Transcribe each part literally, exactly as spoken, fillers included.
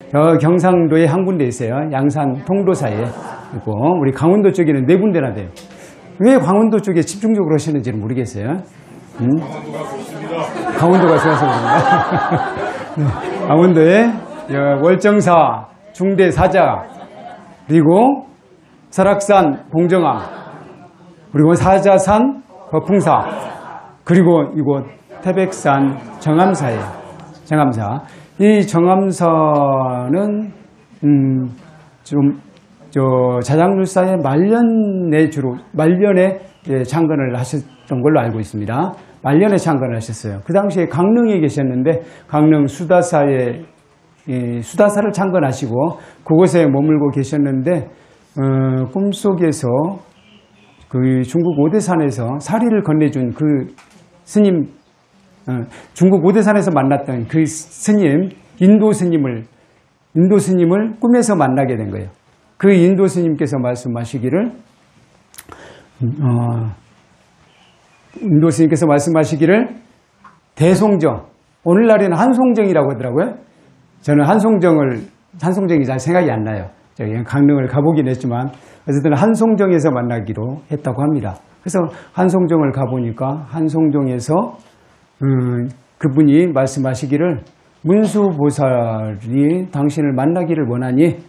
어, 경상도에 한 군데 있어요. 양산 통도 사이에 있고, 우리 강원도 쪽에는 네 군데나 돼요. 왜 강원도 쪽에 집중적으로 하시는지는 모르겠어요. 음? 강원도가 좋아서 그런가? 네. 강원도에 월정사, 중대사자, 그리고 설악산 봉정암, 그리고 사자산 거풍사, 그리고 이곳 태백산 정암사예요. 정암사. 이 정암사는 음, 좀 저 자장률사의 말년에 주로 말년에 예, 창건을 하셨던 걸로 알고 있습니다. 말년에 창건을 하셨어요. 그 당시에 강릉에 계셨는데 강릉 수다사에 예, 수다사를 창건하시고 그곳에 머물고 계셨는데 어, 꿈속에서 그 중국 오대산에서 사리를 건네준 그 스님, 어, 중국 오대산에서 만났던 그 스님, 인도 스님을 인도 스님을 꿈에서 만나게 된 거예요. 그 인도 스님께서 말씀하시기를 어, 인도 스님께서 말씀하시기를 대송정, 오늘날에는 한송정이라고 하더라고요. 저는 한송정을 한송정이 잘 생각이 안 나요. 저기 강릉을 가보긴 했지만 어쨌든 한송정에서 만나기로 했다고 합니다. 그래서 한송정을 가보니까 한송정에서 음, 그분이 말씀하시기를 문수보살이 당신을 만나기를 원하니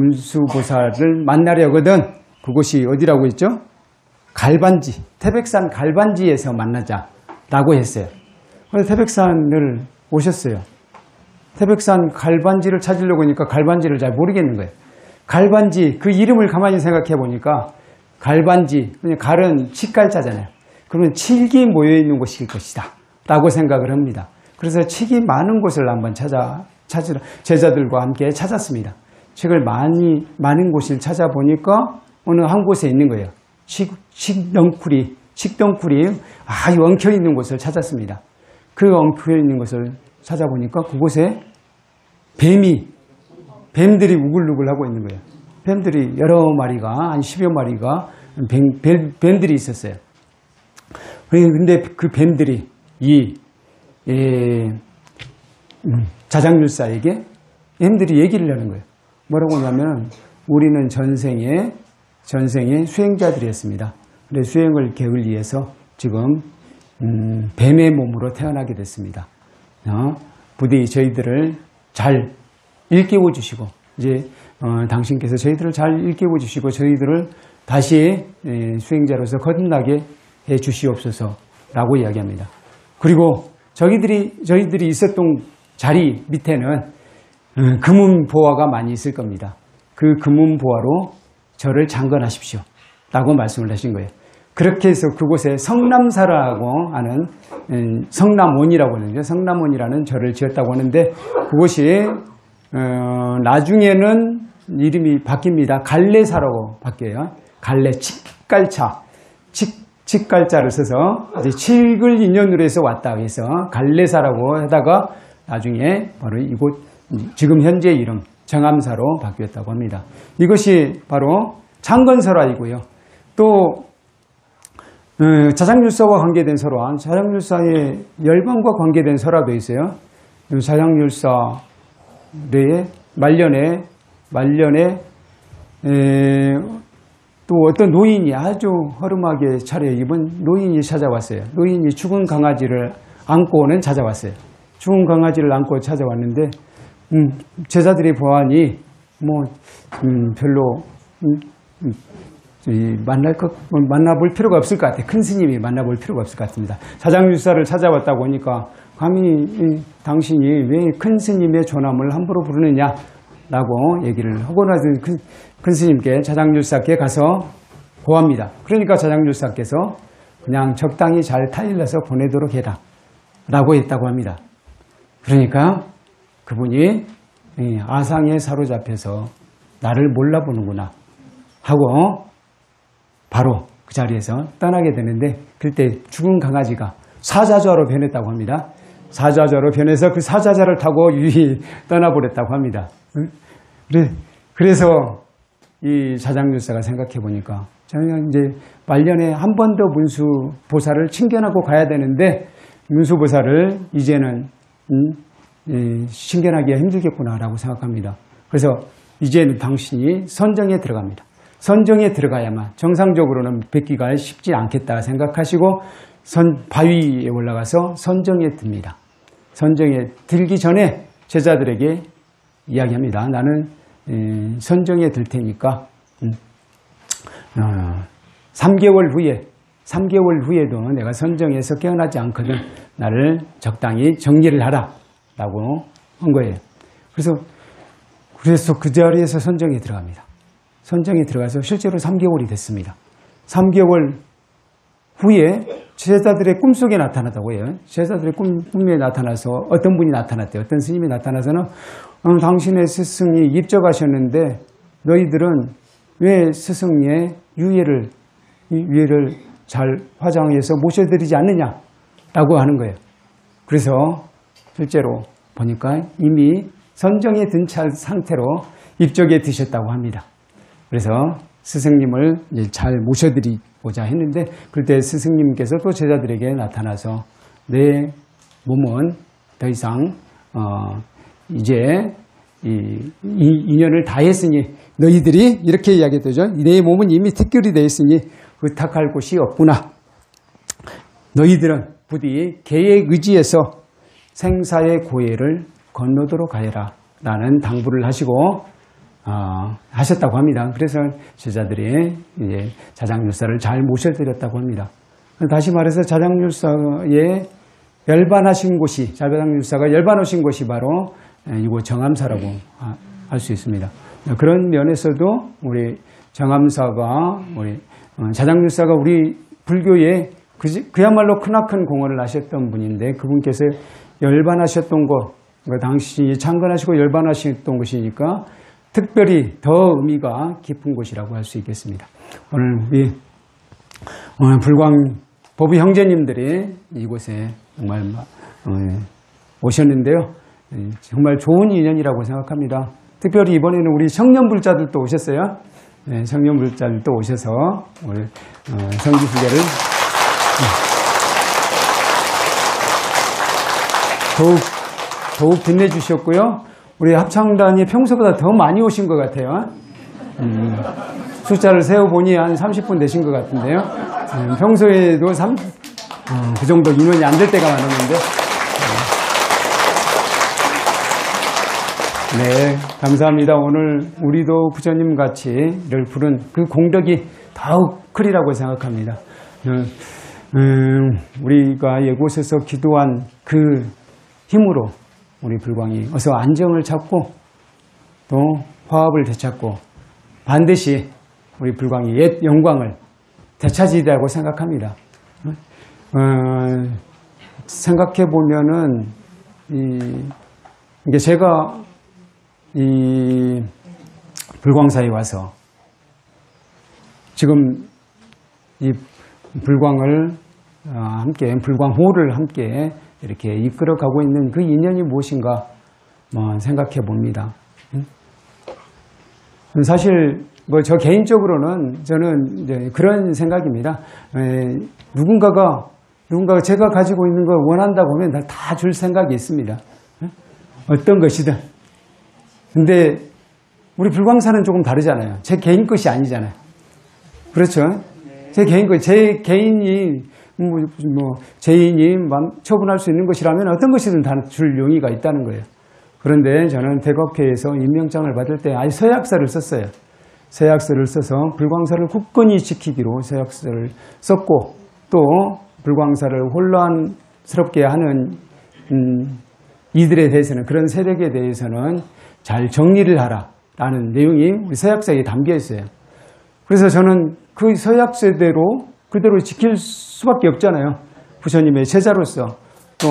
문수보살을 만나려거든 그곳이 어디라고 했죠? 갈반지, 태백산 갈반지에서 만나자라고 했어요. 그래서 태백산을 오셨어요. 태백산 갈반지를 찾으려고 하니까 갈반지를 잘 모르겠는 거예요. 갈반지, 그 이름을 가만히 생각해 보니까 갈반지, 갈은 칡갈자잖아요. 그러면 칡이 모여있는 곳일 것이다 라고 생각을 합니다. 그래서 칡이 많은 곳을 한번 찾아, 찾으러 제자들과 함께 찾았습니다. 칡을 많이, 많은 곳을 찾아보니까 어느 한 곳에 있는 거예요. 칡, 칡덩쿨이, 칡덩쿨이 아주 엉켜있는 곳을 찾았습니다. 그 엉켜있는 곳을 찾아보니까 그곳에 뱀이, 뱀들이 우글우글 하고 있는 거예요. 뱀들이 여러 마리가, 한 십여 마리가 뱀, 뱀, 뱀들이 있었어요. 근데 그 뱀들이 이, 예, 음, 자장률사에게 뱀들이 얘기를 하는 거예요. 뭐라고 하냐면, 우리는 전생에, 전생에 수행자들이었습니다. 근데 수행을 게을리해서 지금, 음, 뱀의 몸으로 태어나게 됐습니다. 어? 부디 저희들을 잘 일깨워 주시고, 이제, 어, 당신께서 저희들을 잘 일깨워 주시고, 저희들을 다시 예, 수행자로서 거듭나게 해 주시옵소서라고 이야기합니다. 그리고 저희들이, 저희들이 있었던 자리 밑에는 음, 금은보화가 많이 있을 겁니다. 그 금은보화로 저를 장건하십시오 라고 말씀을 하신 거예요. 그렇게 해서 그곳에 성남사라고 하는 음, 성남원이라고 하는데 성남원이라는 절을 지었다고 하는데 그곳이 어, 나중에는 이름이 바뀝니다. 갈래사라고 바뀌어요. 갈래, 칡갈차, 칡, 칡갈자를 써서 이제 칡을 인연으로 해서 왔다 해서 갈래사라고 하다가 나중에 바로 이곳 지금 현재 이름 정암사로 바뀌었다고 합니다. 이것이 바로 창건설화이고요. 또 어, 자장률사와 관계된 설화, 자장률사의 열반과 관계된 설화도 있어요. 자장률사의 말년에 말년에 에, 또 어떤 노인이 아주 허름하게 차려입은 노인이 찾아왔어요. 노인이 죽은 강아지를 안고는 찾아왔어요. 죽은 강아지를 안고 찾아왔는데 음, 제자들이 보아하니 뭐 음, 별로 음, 음, 이 만날 것 만나볼 필요가 없을 것 같아요. 큰 스님이 만나볼 필요가 없을 것 같습니다. 자장률사를 찾아왔다고 하니까 감히 이, 당신이 왜 큰 스님의 조남을 함부로 부르느냐라고 얘기를 하고 나서 큰, 큰 스님께 자장률사께 가서 고합니다. 그러니까 자장률사께서 그냥 적당히 잘 타일러서 보내도록 해라 라고 했다고 합니다. 그러니까 그분이 아상에 사로잡혀서 나를 몰라보는구나 하고 바로 그 자리에서 떠나게 되는데 그때 죽은 강아지가 사자좌로 변했다고 합니다. 사자좌로 변해서 그 사자좌를 타고 유히 떠나버렸다고 합니다. 그래서 이 자장률사가 생각해 보니까 저는 이제 말년에 한 번 더 문수보살을 친견하고 가야 되는데 문수보살을 이제는 음, 예, 신견하기가 힘들겠구나라고 생각합니다. 그래서 이제는 당신이 선정에 들어갑니다. 선정에 들어가야만 정상적으로는 뵙기가 쉽지 않겠다 생각하시고 선, 바위에 올라가서 선정에 듭니다. 선정에 들기 전에 제자들에게 이야기합니다. 나는 에, 선정에 들 테니까 음, 어, 삼 개월 후에 삼 개월 후에도 내가 선정에서 깨어나지 않거든 나를 적당히 정리를 하라 라고 한 거예요. 그래서 그래서 그 자리에서 선정에 들어갑니다. 선정에 들어가서 실제로 삼 개월이 됐습니다. 삼 개월 후에 제자들의 꿈속에 나타났다고 해요. 제자들의 꿈, 꿈에 나타나서 어떤 분이 나타났대요. 어떤 스님이 나타나서는 어, 당신의 스승이 입적하셨는데 너희들은 왜 스승의 유예를 유예를 잘 화장해서 모셔드리지 않느냐라고 하는 거예요. 그래서 실제로 보니까 이미 선정에 든 차 상태로 입적에 드셨다고 합니다. 그래서 스승님을 잘 모셔드리고자 했는데 그때 스승님께서 또 제자들에게 나타나서 내 몸은 더 이상 어 이제 이, 이 인연을 다 했으니 너희들이 이렇게 이야기했죠. 내 몸은 이미 특결이 되어 있으니 의탁할 곳이 없구나. 너희들은 부디 개의 의지에서 생사의 고해를 건너도록 하여라 라는 당부를 하시고 어, 하셨다고 합니다. 그래서 제자들이 이제 자장율사를 잘 모셔드렸다고 합니다. 다시 말해서 자장율사의 열반하신 곳이 자장율사가 열반하신 곳이 바로 이곳 정암사라고 할 수 있습니다. 그런 면에서도 우리 정암사가 우리 자장율사가 우리 불교에 그야말로 크나큰 공헌을 하셨던 분인데 그분께서 열반하셨던 곳, 당신이 창건하시고 열반하셨던 곳이니까 특별히 더 의미가 깊은 곳이라고 할 수 있겠습니다. 오늘 우리 오늘 불광 법의 형제님들이 이곳에 정말 오셨는데요. 정말 좋은 인연이라고 생각합니다. 특별히 이번에는 우리 청년불자들도 오셨어요. 네, 청년불자들도 오셔서 우리 어, 성지수계를 더욱 더욱 빛내주셨고요. 우리 합창단이 평소보다 더 많이 오신 것 같아요. 음, 숫자를 세어보니 한 삼십 분 되신 것 같은데요. 음, 평소에도 삼, 음, 그 정도 인원이 안 될 때가 많았는데. 네, 감사합니다. 오늘 우리도 부처님 같이를 부른 그 공덕이 더욱 크리라고 생각합니다. 음, 우리가 이곳에서 기도한 그 힘으로 우리 불광이 어서 안정을 찾고 또 화합을 되찾고 반드시 우리 불광이 옛 영광을 되찾으리라고 생각합니다. 어, 생각해 보면은 이, 이게 제가 이 불광사에 와서 지금 이 불광을 어, 함께 불광호를 함께 이렇게 이끌어가고 있는 그 인연이 무엇인가 뭐 생각해 봅니다. 사실 뭐 저 개인적으로는 저는 이제 그런 생각입니다. 에, 누군가가 누군가가 제가 가지고 있는 걸 원한다고 하면 다 줄 생각이 있습니다. 어떤 것이든. 근데 우리 불광사는 조금 다르잖아요. 제 개인 것이 아니잖아요. 그렇죠? 제 개인 것, 제 개인이 뭐, 뭐 죄인이 처분할 수 있는 것이라면 어떤 것이든 다 줄 용의가 있다는 거예요. 그런데 저는 대법회에서 임명장을 받을 때 아예 서약서를 썼어요. 서약서를 써서 불광사를 굳건히 지키기로 서약서를 썼고 또 불광사를 혼란스럽게 하는 음, 이들에 대해서는 그런 세력에 대해서는 잘 정리를 하라라는 내용이 우리 서약서에 담겨 있어요. 그래서 저는 그 서약서대로 그대로 지킬 수밖에 없잖아요. 부처님의 제자로서 또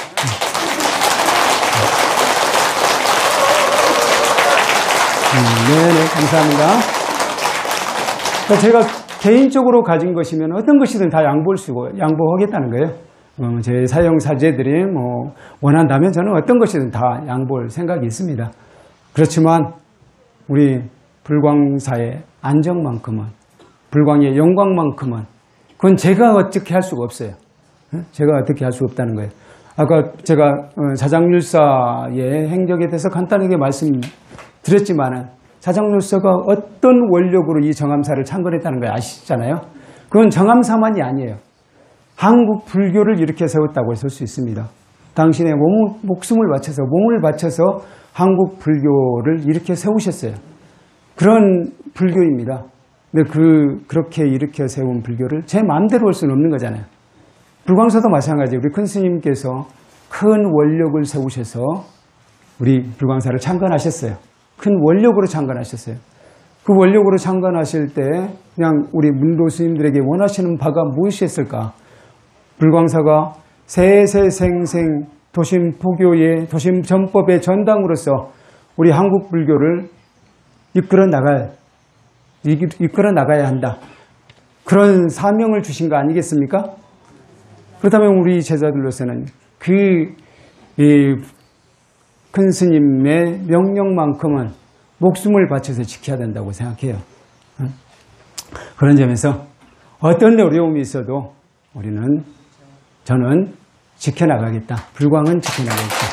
음, 네네 감사합니다. 그러니까 제가 개인적으로 가진 것이면 어떤 것이든 다 양보할 수 있고 양보하겠다는 거예요. 어, 제 사형 사제들이 뭐 원한다면 저는 어떤 것이든 다 양보할 생각이 있습니다. 그렇지만 우리 불광사의 안정만큼은 불광의 영광만큼은 그건 제가 어떻게 할 수가 없어요. 제가 어떻게 할 수 없다는 거예요. 아까 제가 자장율사의 행적에 대해서 간단하게 말씀 드렸지만은 자장로서가 어떤 원력으로 이 정암사를 창건했다는 걸 아시잖아요. 그건 정암사만이 아니에요. 한국 불교를 이렇게 세웠다고 할 수 있습니다. 당신의 몸, 목숨을 바쳐서 몸을 바쳐서 한국 불교를 이렇게 세우셨어요. 그런 불교입니다. 근데 그 그렇게 이렇게 세운 불교를 제 마음대로 할 수는 없는 거잖아요. 불광사도 마찬가지예요. 우리 큰 스님께서 큰 원력을 세우셔서 우리 불광사를 창건하셨어요. 큰 원력으로 창건하셨어요. 그 원력으로 창건하실 때 그냥 우리 문도 스님들에게 원하시는 바가 무엇이었을까? 불광사가 세세생생 도심 포교의 도심 전법의 전당으로서 우리 한국 불교를 이끌어 나갈 이끌어 나가야 한다. 그런 사명을 주신 거 아니겠습니까? 그렇다면 우리 제자들로서는 그 큰 스님의 명령만큼은 목숨을 바쳐서 지켜야 된다고 생각해요. 그런 점에서 어떤 어려움이 있어도 우리는 저는 지켜나가겠다. 불광은 지켜나가겠다.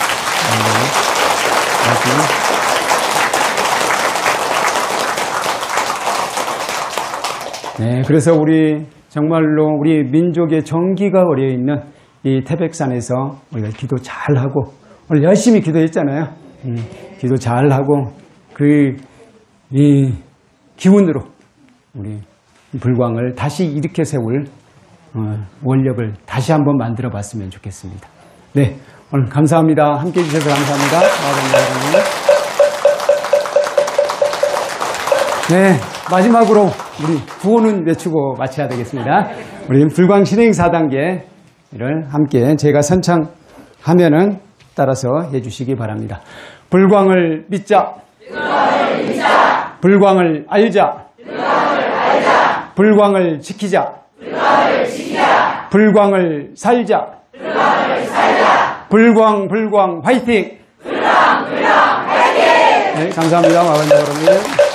네, 그래서 우리 정말로 우리 민족의 정기가 걸려있는 이 태백산에서 우리가 기도 잘하고 오늘 열심히 기도했잖아요. 음, 기도 잘하고 그 이 기운으로 우리 불광을 다시 일으켜 세울 어, 원력을 다시 한번 만들어 봤으면 좋겠습니다. 네, 오늘 감사합니다. 함께 해주셔서 감사합니다. 네, 마지막으로 우리 구호는 외치고 마쳐야 되겠습니다. 우리 불광 실행 사 단계를 함께 제가 선창하면은 따라서 해주시기 바랍니다. 불광을 믿자. 불광을 믿자. 불광을 알자. 불광을 알자. 불광을 지키자. 불광을 지키자. 불광을 살자. 불광을 살자. 불광 불광 화이팅. 불광 불광 화이팅. 네, 감사합니다. 마반자 여러분.